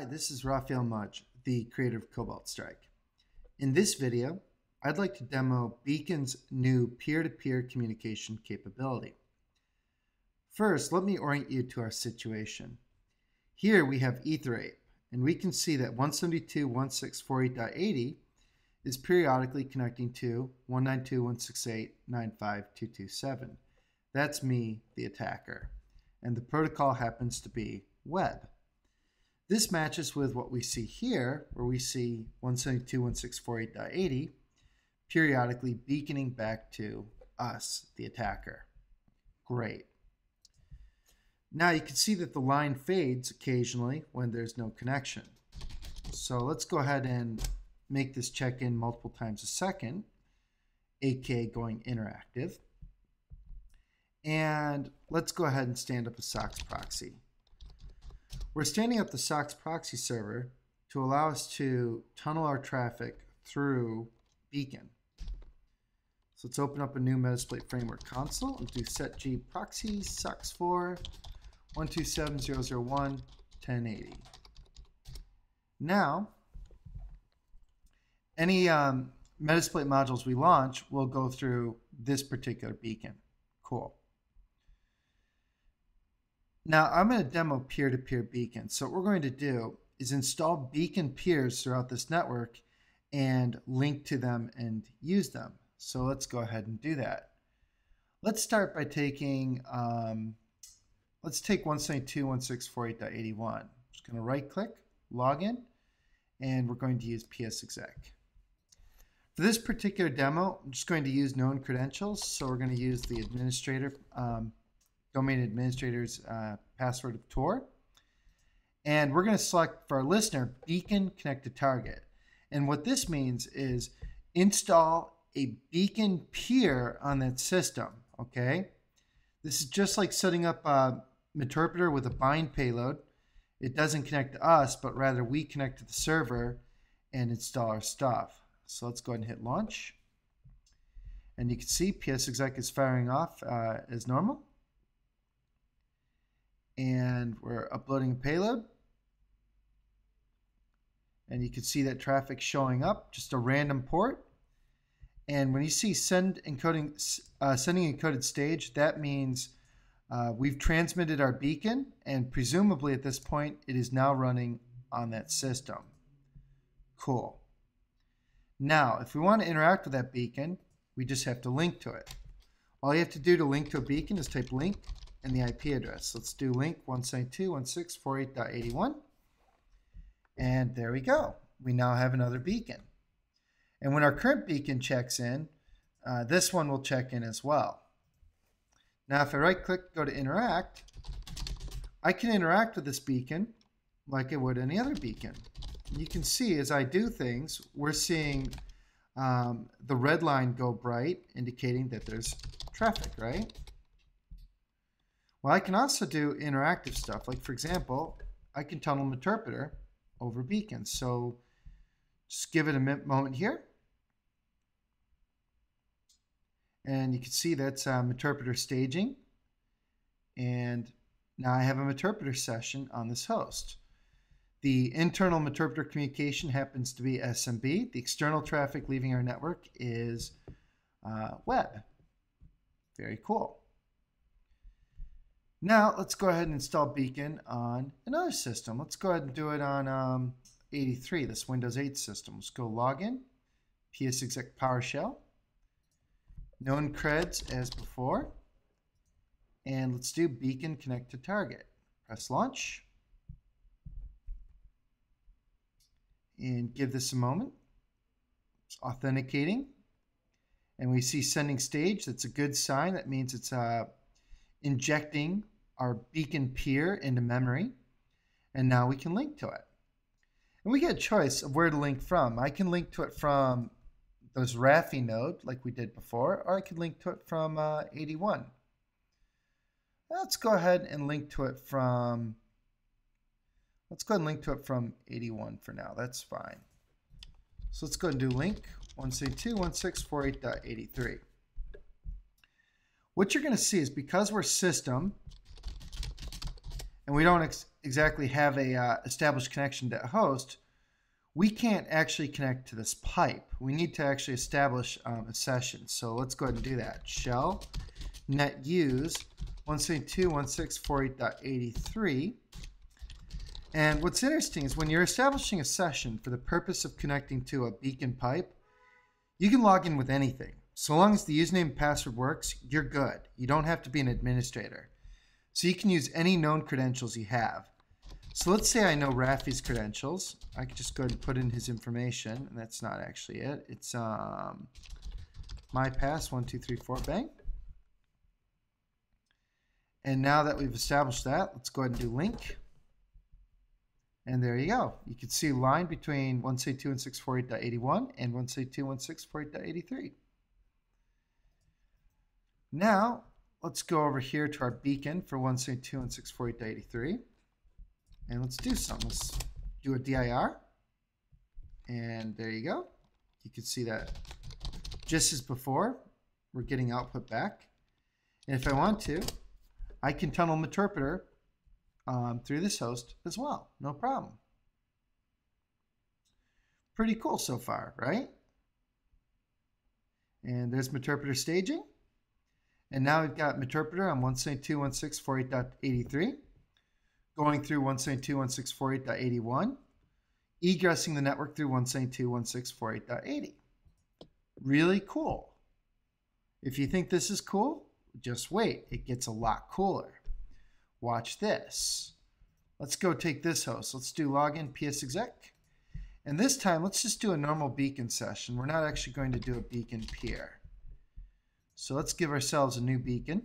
this is Raphael Mudge, the creator of Cobalt Strike. In this video, I'd like to demo Beacon's new peer-to-peer communication capability. First, let me orient you to our situation. Here we have Ether8, and we can see that 172.168.80 is periodically connecting to 192.168.95.227. That's me, the attacker, and the protocol happens to be web. This matches with what we see here, where we see 172.168.80 periodically beaconing back to us, the attacker. Great. Now you can see that the line fades occasionally when there's no connection. So let's go ahead and make this check-in multiple times a second, aka going interactive. And let's go ahead and stand up a SOCKS proxy. We're standing up the SOCKS proxy server to allow us to tunnel our traffic through Beacon. So let's open up a new Metasploit Framework console and do setg proxy SOCKS4 127.0.0.1.1080. Now, any Metasploit modules we launch will go through this particular beacon. Cool. Now, I'm going to demo peer-to-peer beacon. So what we're going to do is install beacon peers throughout this network and link to them and use them. So let's go ahead and do that. Let's start by taking, let's take 172.168.81. I'm just going to right-click, login, and we're going to use psexec. For this particular demo, I'm just going to use known credentials. So we're going to use the administrator, domain administrator's password of Tor. And we're going to select for our listener, beacon connected target. And what this means is install a beacon peer on that system, okay? This is just like setting up a interpreter with a bind payload. It doesn't connect to us, but rather we connect to the server and install our stuff. So let's go ahead and hit launch. And you can see psexec is firing off as normal. And we're uploading a payload. And you can see that traffic showing up, just a random port. And when you see sending encoded stage, that means we've transmitted our beacon, and presumably at this point, it is now running on that system. Cool. Now, if we want to interact with that beacon, we just have to link to it. All you have to do to link to a beacon is type link and the IP address. Let's do link 172.168.81. And there we go. We now have another beacon. And when our current beacon checks in, this one will check in as well. Now, if I right-click, go to interact, I can interact with this beacon like I would any other beacon. You can see as I do things, we're seeing the red line go bright, indicating that there's traffic, right? Well, I can also do interactive stuff. Like, for example, I can tunnel an interpreter over beacons. So just give it a moment here. And you can see that's interpreter staging. And now I have a interpreter session on this host. The internal interpreter communication happens to be SMB. The external traffic leaving our network is web. Very cool. Now let's go ahead and install Beacon on another system. Let's go ahead and do it on 83, this Windows 8 system. Let's go login, psexec PowerShell, known creds as before, and let's do Beacon connect to target. Press launch. And give this a moment. It's authenticating. And we see sending stage. That's a good sign. That means it's injecting our beacon peer into memory. And now we can link to it. And we get a choice of where to link from. I can link to it from those Rafi node like we did before, or I could link to it from 81. Let's go ahead and link to it from 81 for now. That's fine. So let's go ahead and do link 172.168.83. What you're going to see is because we're system and we don't exactly have a established connection to a host, we can't actually connect to this pipe. We need to actually establish a session. So let's go ahead and do that. Shell net use 172.168.83. And what's interesting is when you're establishing a session for the purpose of connecting to a beacon pipe, you can log in with anything. So long as the username and password works, you're good. You don't have to be an administrator. So you can use any known credentials you have. So let's say I know Rafi's credentials. I could just go ahead and put in his information, and that's not actually it. It's mypass1234 bang. And now that we've established that, let's go ahead and do link. And there you go. You can see a line between 172.168.81 and 172.168.83. Now, let's go over here to our beacon for 172.168.83. And let's do something. Let's do a dir. And there you go. You can see that just as before, we're getting output back. And if I want to, I can tunnel Meterpreter through this host as well. No problem. Pretty cool so far, right? And there's Meterpreter staging. And now we've got Meterpreter on 172.168.83, going through 172.168.81, egressing the network through 172.168.80. Really cool. If you think this is cool, just wait. It gets a lot cooler. Watch this. Let's go take this host. Let's do login psexec. And this time, let's just do a normal beacon session. We're not actually going to do a beacon peer. So let's give ourselves a new beacon.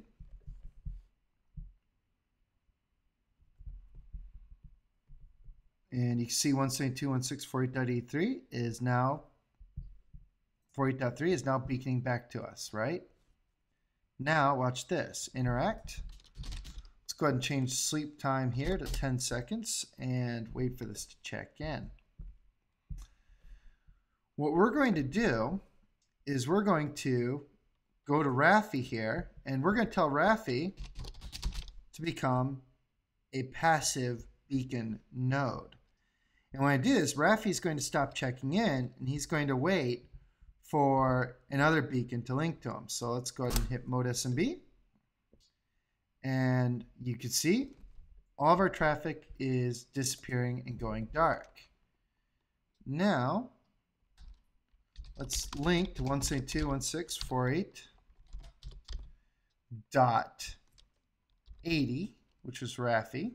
And you can see 172.168.83 is now 48.3 is now beaconing back to us, right? Now watch this. Interact. Let's go ahead and change sleep time here to 10 seconds and wait for this to check in. What we're going to do is we're going to go to Rafi here, and we're going to tell Rafi to become a passive beacon node. And when I do this, Rafi is going to stop checking in, and he's going to wait for another beacon to link to him. So let's go ahead and hit mode SMB. And you can see all of our traffic is disappearing and going dark. Now, let's link to 172.168.80, which was Rafi.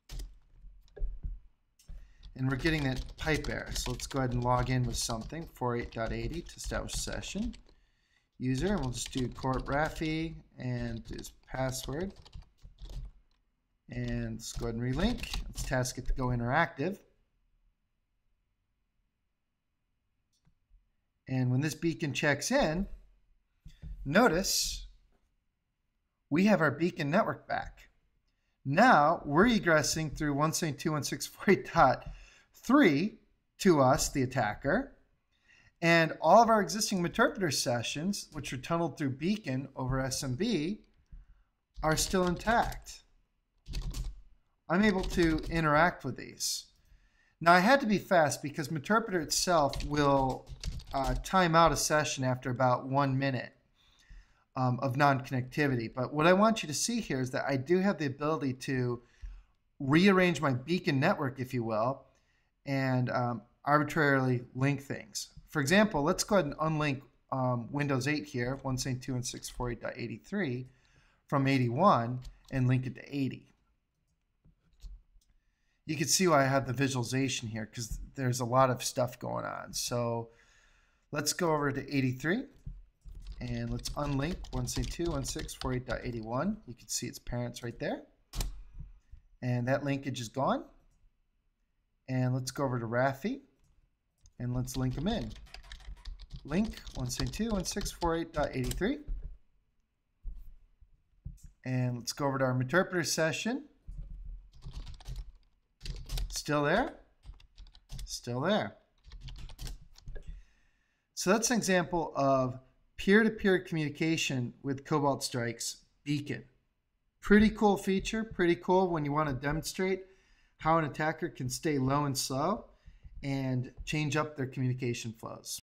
And we're getting that pipe error. So let's go ahead and log in with something, 48.80 to establish session. User, and we'll just do corp Rafi and his password. And let's go ahead and relink. Let's task it to go interactive. And when this beacon checks in, notice we have our beacon network back. Now we're egressing through 172.168.3 to us, the attacker, and all of our existing Meterpreter sessions, which are tunneled through beacon over SMB, are still intact. I'm able to interact with these. Now I had to be fast because Meterpreter itself will time out a session after about 1 minute of non-connectivity. But what I want you to see here is that I do have the ability to rearrange my beacon network, if you will, and arbitrarily link things. For example, let's go ahead and unlink Windows 8 here, 172.168.83 from 81 and link it to 80. You can see why I have the visualization here because there's a lot of stuff going on. So let's go over to 83 and let's unlink 172.168.81. You can see its parents right there. And that linkage is gone. And let's go over to Rafi and let's link them in. Link 172.168.83. And let's go over to our Meterpreter session. Still there? Still there. So that's an example of peer-to-peer communication with Cobalt Strike's beacon. Pretty cool feature, pretty cool when you want to demonstrate how an attacker can stay low and slow and change up their communication flows.